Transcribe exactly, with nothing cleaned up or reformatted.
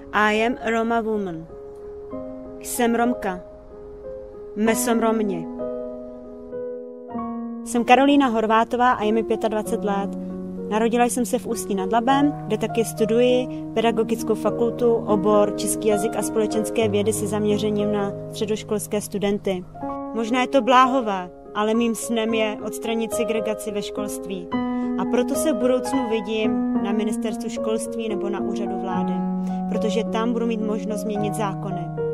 I am a Roma woman. Jsem Romka. My som Romni. Jsem Karolína Horvátová a je mi dvacet pět let. Narodila jsem se v Ústí nad Labem, kde taky studuji pedagogickou fakultu, obor český jazyk a společenské vědy se zaměřením na středoškolské studenty. Možná je to bláhové, ale mým snem je odstranit segregaci ve školství. A proto se v budoucnu vidím na ministerstvu školství nebo na úřadu vlády, protože tam budu mít možnost změnit zákony.